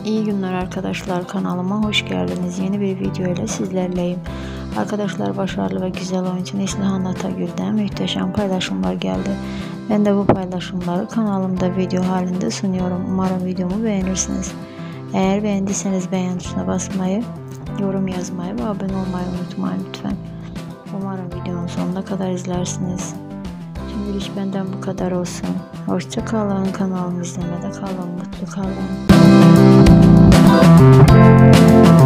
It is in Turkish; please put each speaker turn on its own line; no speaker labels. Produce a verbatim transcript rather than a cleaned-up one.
İyi günler arkadaşlar, kanalıma hoş geldiniz. Yeni bir video ile sizlerleyim. Arkadaşlar, başarılı ve güzel oyuncu Neslihan Atagül'den muhteşem paylaşımlar geldi. Ben de bu paylaşımları kanalımda video halinde sunuyorum. Umarım videomu beğenirsiniz. Eğer beğendiyseniz beğen tuşuna basmayı, yorum yazmayı ve abone olmayı unutmayın lütfen. Umarım videonun sonuna kadar izlersiniz. Şimdilik benden bu kadar olsun. Hoşça kalın. Kanalımı izlemede kalın. Mutlu kalın.